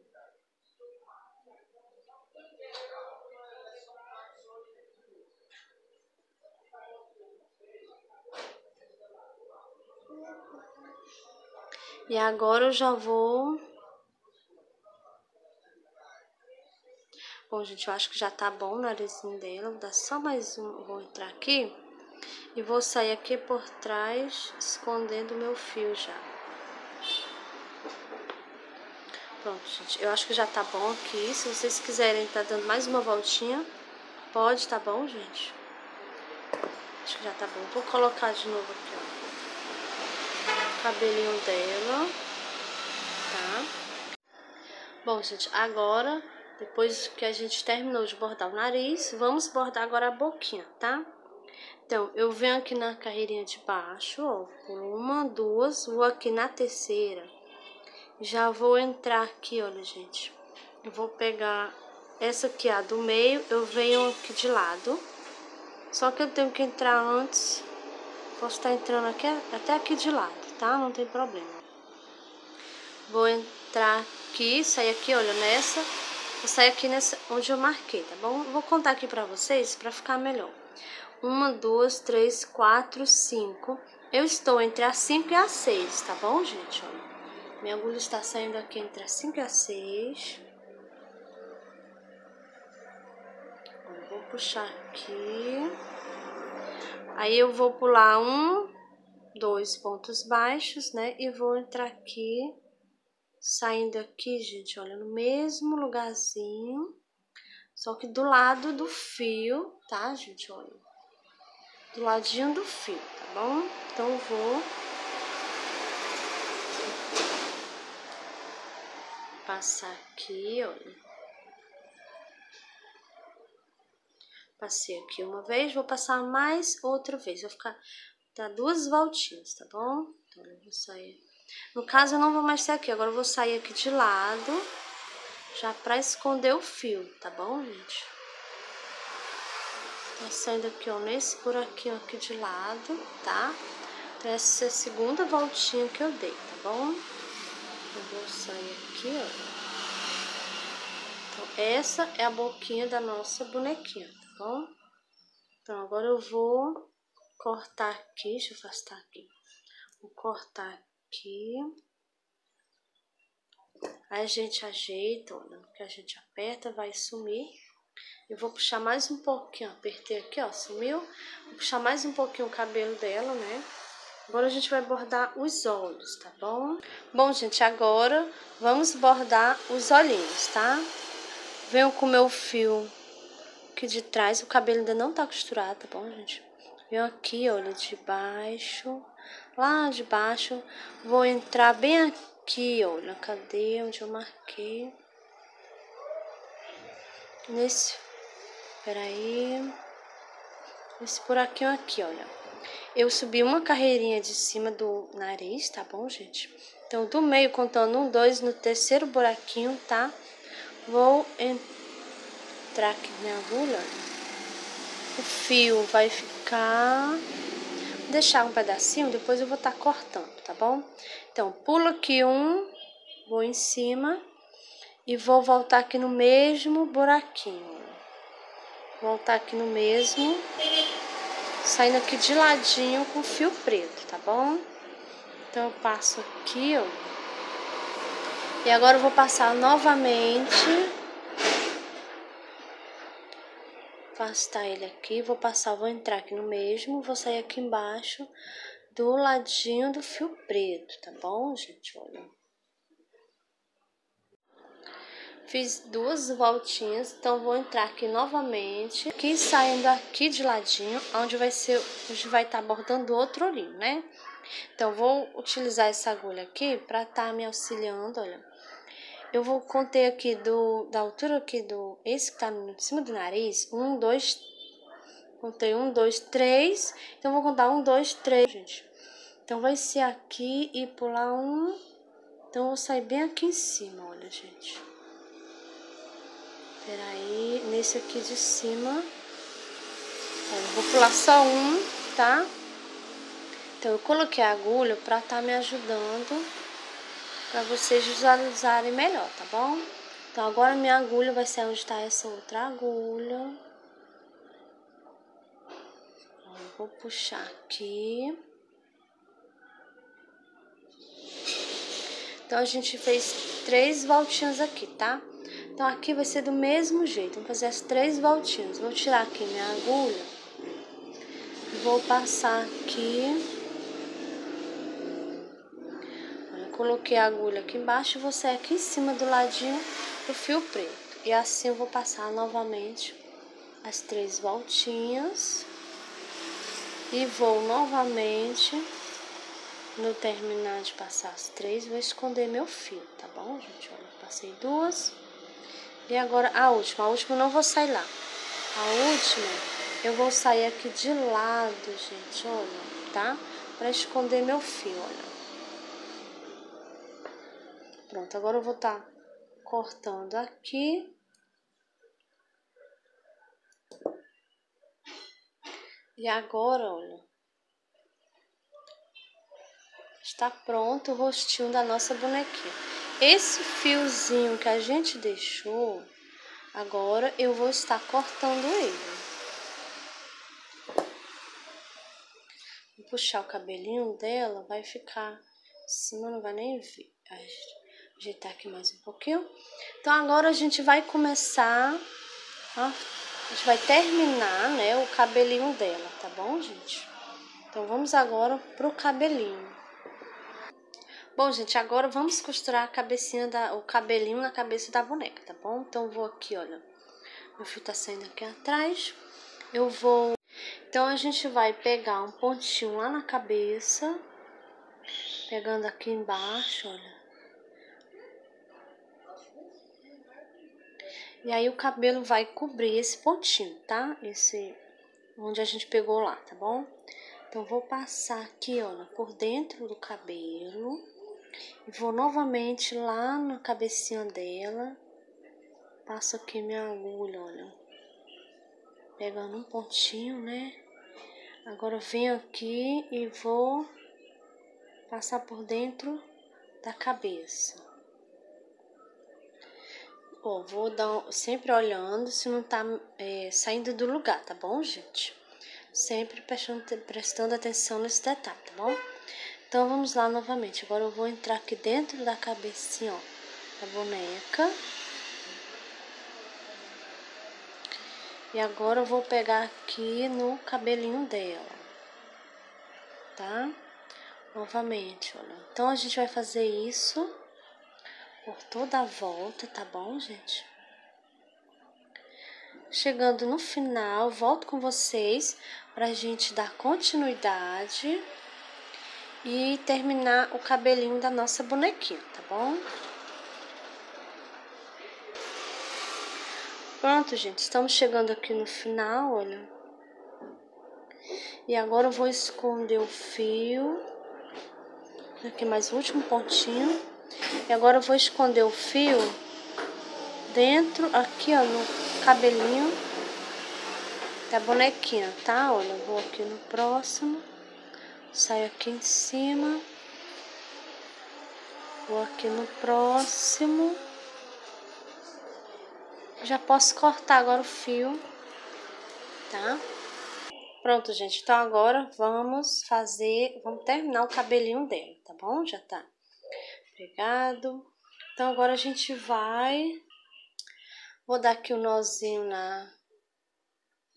E agora eu já vou... Bom, gente, eu acho que já tá bom o narizinho dela. Vou dar só mais um. Vou entrar aqui e vou sair aqui por trás, escondendo o meu fio já. Pronto, gente. Eu acho que já tá bom aqui. Se vocês quiserem tá dando mais uma voltinha, pode, tá bom, gente? Acho que já tá bom. Vou colocar de novo aqui, ó. O cabelinho dela, tá? Bom, gente, agora... Depois que a gente terminou de bordar o nariz, vamos bordar agora a boquinha, tá? Então, eu venho aqui na carreirinha de baixo, ó, por uma, duas, vou aqui na terceira. Já vou entrar aqui, olha, gente. Eu vou pegar essa aqui, a do meio, eu venho aqui de lado. Só que eu tenho que entrar antes, posso estar entrando aqui, até aqui de lado, tá? Não tem problema. Vou entrar aqui, sair aqui, olha, nessa... Vou sair aqui nessa, onde eu marquei, tá bom? Vou contar aqui pra vocês, pra ficar melhor. Uma, duas, três, quatro, cinco. Eu estou entre a cinco e a seis, tá bom, gente? Olha, minha agulha está saindo aqui entre a cinco e a seis. Olha, vou puxar aqui. Aí eu vou pular um, dois pontos baixos, né? E vou entrar aqui... Saindo aqui, gente, olha, no mesmo lugarzinho, só que do lado do fio, tá, gente, olha, do ladinho do fio, tá bom? Então, eu vou passar aqui, olha, passei aqui uma vez, vou passar mais outra vez, vou ficar, dar duas voltinhas, tá bom? Então, eu vou sair... No caso, eu não vou mais sair aqui, agora eu vou sair aqui de lado, já pra esconder o fio, tá bom, gente? Tá saindo aqui, ó, nesse buraquinho aqui de lado, tá? Então, essa é a segunda voltinha que eu dei, tá bom? Eu vou sair aqui, ó. Então, essa é a boquinha da nossa bonequinha, tá bom? Então, agora eu vou cortar aqui, deixa eu afastar aqui. Vou cortar aqui. Aí a gente ajeita, olha, que a gente aperta, vai sumir. Eu vou puxar mais um pouquinho, apertei aqui, ó, sumiu. Vou puxar mais um pouquinho o cabelo dela, né? Agora a gente vai bordar os olhos, tá bom? Bom, gente, agora vamos bordar os olhinhos, tá? Venho com o meu fio aqui de trás, o cabelo ainda não tá costurado, tá bom, gente? Venho aqui, olha, de baixo, lá de baixo, vou entrar bem aqui, olha, cadê onde eu marquei? Nesse, peraí, esse buraquinho aqui, olha. Eu subi uma carreirinha de cima do nariz, tá bom, gente? Então, do meio, contando um, dois, no terceiro buraquinho, tá? Vou entrar aqui na minha agulha. O fio vai ficar... Vou deixar um pedacinho, depois eu vou estar cortando, tá bom? Então, pulo aqui um, vou em cima e vou voltar aqui no mesmo buraquinho. Voltar aqui no mesmo, saindo aqui de ladinho com fio preto, tá bom? Então, eu passo aqui, ó. E agora eu vou passar novamente afastar ele aqui, vou passar, vou entrar aqui no mesmo, vou sair aqui embaixo do ladinho do fio preto, tá bom, gente? Olha. Fiz duas voltinhas, então vou entrar aqui novamente, aqui saindo aqui de ladinho, onde vai ser, onde vai estar bordando outro olhinho, né? Então, vou utilizar essa agulha aqui pra estar me auxiliando, olha. Eu vou conter aqui do, da altura aqui do, esse que tá em cima do nariz, um, dois, contei um, dois, três, então vou contar um, dois, três, gente. Então, vai ser aqui e pular um, então, eu vou sair bem aqui em cima, olha, gente. Peraí, nesse aqui de cima, olha, vou pular só um, tá? Então, eu coloquei a agulha pra estar me ajudando, pra vocês visualizarem melhor, tá bom? Então, agora minha agulha vai ser onde tá essa outra agulha. Eu vou puxar aqui. Então, a gente fez três voltinhas aqui, tá? Então, aqui vai ser do mesmo jeito. Vamos fazer as três voltinhas. Vou tirar aqui minha agulha. Vou passar aqui. Eu coloquei a agulha aqui embaixo e vou sair aqui em cima do ladinho do fio preto. E assim eu vou passar novamente as três voltinhas. E vou novamente, no terminar de passar as três, vou esconder meu fio, tá bom, gente? Olha, passei duas. E agora a última. A última eu não vou sair lá. A última eu vou sair aqui de lado, gente, olha, tá? Pra esconder meu fio, olha. Pronto, agora eu vou estar cortando aqui. E agora, olha, está pronto o rostinho da nossa bonequinha. Esse fiozinho que a gente deixou, agora eu vou estar cortando ele. Vou puxar o cabelinho dela, vai ficar em cima, não vai nem ver. Ajeitar aqui mais um pouquinho. Então, agora a gente vai começar, ó, a gente vai terminar, né, o cabelinho dela, tá bom, gente? Então, vamos agora pro cabelinho. Bom, gente, agora vamos costurar a cabecinha da, o cabelinho na cabeça da boneca, tá bom? Então, eu vou aqui, olha, meu fio tá saindo aqui atrás. Eu vou... Então, a gente vai pegar um pontinho lá na cabeça, pegando aqui embaixo, olha. E aí, o cabelo vai cobrir esse pontinho, tá? Esse, onde a gente pegou lá, tá bom? Então, vou passar aqui, olha, por dentro do cabelo. E vou novamente lá na cabecinha dela. Passo aqui minha agulha, olha. Pegando um pontinho, né? Agora, eu venho aqui e vou passar por dentro da cabeça. Ó, vou dar, sempre olhando se não tá é, saindo do lugar, tá bom, gente? Sempre prestando, prestando atenção nesse detalhe, tá bom? Então, vamos lá novamente. Agora, eu vou entrar aqui dentro da cabecinha, ó, da boneca. E agora, eu vou pegar aqui no cabelinho dela, tá? Novamente, olha. Então, a gente vai fazer isso por toda a volta, tá bom, gente? Chegando no final, volto com vocês pra gente dar continuidade e terminar o cabelinho da nossa bonequinha, tá bom? Pronto, gente, estamos chegando aqui no final, olha. E agora eu vou esconder o fio. Aqui mais o último pontinho. E agora eu vou esconder o fio dentro, aqui, ó, no cabelinho da bonequinha, tá? Olha, eu vou aqui no próximo. Saio aqui em cima. Vou aqui no próximo. Já posso cortar agora o fio, tá? Pronto, gente. Então, agora vamos fazer... Vamos terminar o cabelinho dela, tá bom? Já tá pegado. Então, agora a gente vai... Vou dar aqui o um nozinho na...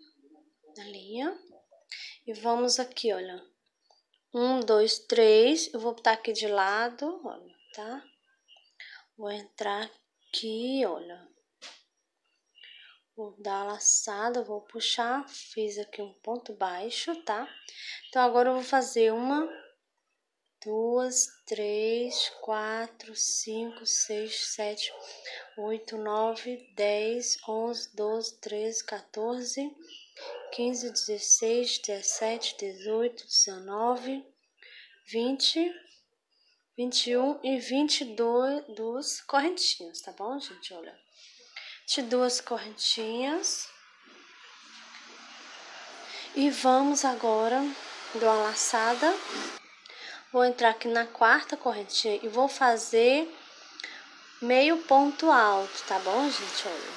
na linha. E vamos aqui, olha. Um, dois, três. Eu vou botar aqui de lado, olha, tá? Vou entrar aqui, olha. Vou dar uma laçada, vou puxar. Fiz aqui um ponto baixo, tá? Então, agora eu vou fazer uma, duas, três, quatro, cinco, seis, sete, oito, nove, dez, onze, doze, treze, quatorze, quinze, dezesseis, dezessete, dezoito, dezenove, vinte, vinte e um e vinte e dois correntinhas, tá bom, gente? Olha, vinte e duas correntinhas. E vamos agora dar uma laçada. Vou entrar aqui na quarta correntinha e vou fazer meio ponto alto, tá bom, gente? Olha,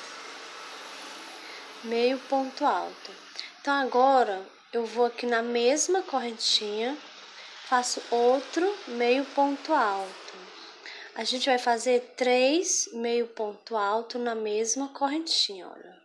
meio ponto alto. Então, agora eu vou aqui na mesma correntinha, faço outro meio ponto alto. A gente vai fazer três meio ponto alto na mesma correntinha, olha.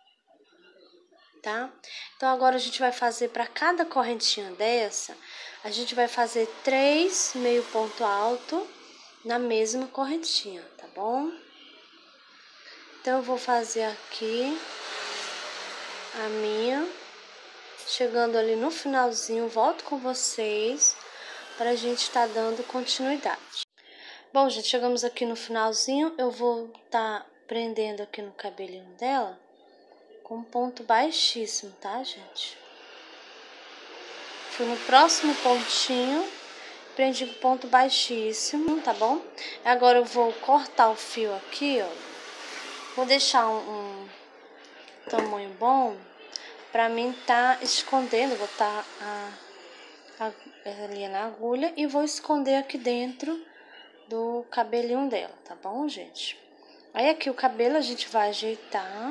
Tá? Então, agora a gente vai fazer para cada correntinha dessa, a gente vai fazer três meio ponto alto na mesma correntinha, tá bom? Então, eu vou fazer aqui a minha, chegando ali no finalzinho, volto com vocês para a gente estar tá dando continuidade. Bom, gente, chegamos aqui no finalzinho, eu vou estar tá prendendo aqui no cabelinho dela com ponto baixíssimo, tá, gente? Fui no próximo pontinho, prendi com ponto baixíssimo, tá bom? Agora eu vou cortar o fio aqui, ó. Vou deixar um, um tamanho bom pra mim tá escondendo, vou botar a, a, ali na agulha e vou esconder aqui dentro do cabelinho dela, tá bom, gente? Aí aqui o cabelo a gente vai ajeitar.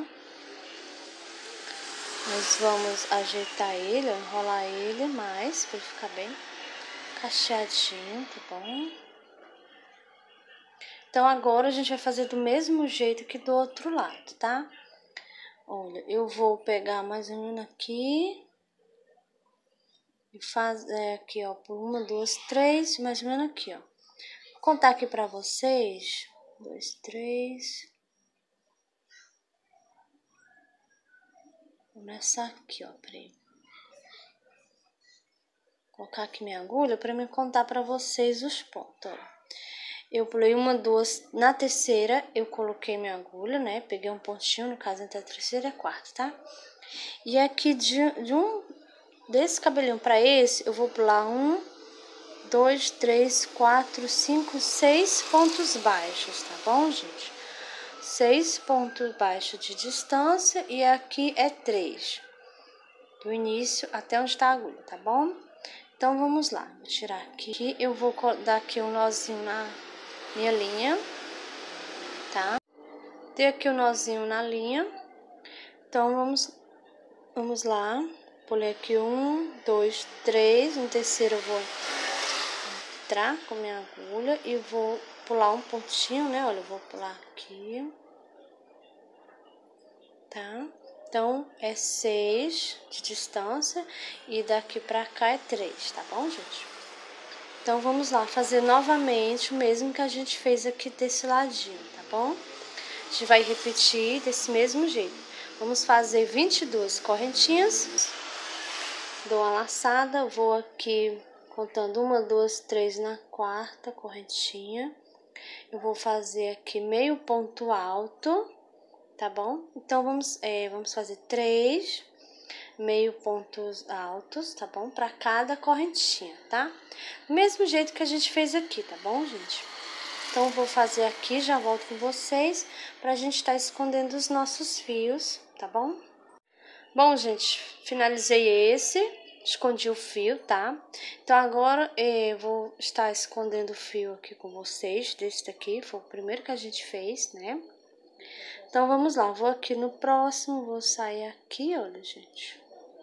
Nós vamos ajeitar ele, enrolar ele mais, pra ele ficar bem cacheadinho, tá bom? Então, agora a gente vai fazer do mesmo jeito que do outro lado, tá? Olha, eu vou pegar mais ou menos aqui e fazer aqui, ó, por uma, duas, três, mais ou menos aqui, ó. Vou contar aqui pra vocês. Dois, três. Vou começar aqui, ó, peraí. Vou colocar aqui minha agulha pra me contar pra vocês os pontos, ó. Eu pulei uma, duas, na terceira eu coloquei minha agulha, né? Peguei um pontinho, no caso, entre a terceira e a quarta, tá? E aqui de, de um, desse cabelinho pra esse, eu vou pular um, dois, três, quatro, cinco, seis pontos baixos, tá bom, gente? Seis pontos baixos de distância e aqui é três. Do início até onde tá a agulha, tá bom? Então, vamos lá. Vou tirar aqui. Eu vou dar aqui um nozinho na minha linha, tá? Dei aqui o um nozinho na linha. Então, vamos, vamos lá. Pulei aqui um, dois, três. No terceiro, eu vou entrar com minha agulha e vou pular um pontinho, né? Olha, eu vou pular aqui, tá? Então, é seis de distância e daqui pra cá é três, tá bom, gente? Então, vamos lá fazer novamente o mesmo que a gente fez aqui desse ladinho, tá bom? A gente vai repetir desse mesmo jeito. Vamos fazer vinte e duas correntinhas. Dou uma laçada, vou aqui contando uma, duas, três na quarta correntinha. Eu vou fazer aqui meio ponto alto, tá bom? Então, vamos, é, vamos fazer três meio pontos altos, tá bom? Pra cada correntinha, tá? Do mesmo jeito que a gente fez aqui, tá bom, gente? Então, eu vou fazer aqui, já volto com vocês, pra gente tá escondendo os nossos fios, tá bom? Bom, gente, finalizei esse, escondi o fio, tá? Então, agora eu vou estar escondendo o fio aqui com vocês, desse daqui, foi o primeiro que a gente fez, né? Então, vamos lá, vou aqui no próximo, vou sair aqui, olha, gente.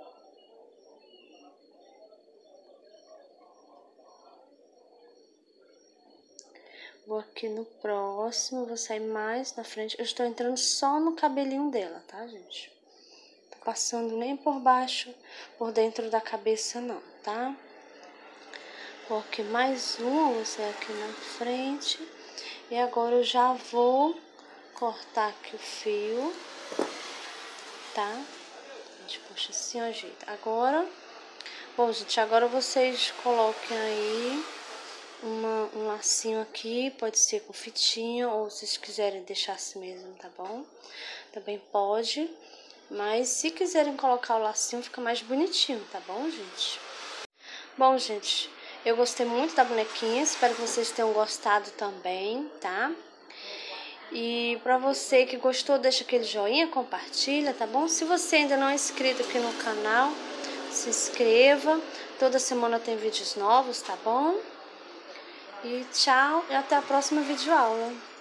Vou aqui no próximo, vou sair mais na frente. Eu estou entrando só no cabelinho dela, tá, gente? passando nem por baixo, por dentro da cabeça não, tá? Coloquei mais um, você aqui na frente. E agora eu já vou cortar aqui o fio, tá? A gente puxa assim, ó, ajeita. Agora, bom, gente, agora vocês coloquem aí uma, um lacinho aqui, pode ser com fitinha, ou se vocês quiserem deixar assim mesmo, tá bom? Também pode, mas se quiserem colocar o lacinho, fica mais bonitinho, tá bom, gente? Bom, gente, eu gostei muito da bonequinha, espero que vocês tenham gostado também, tá? E pra você que gostou, deixa aquele joinha, compartilha, tá bom? Se você ainda não é inscrito aqui no canal, se inscreva. Toda semana tem vídeos novos, tá bom? E tchau, e até a próxima videoaula.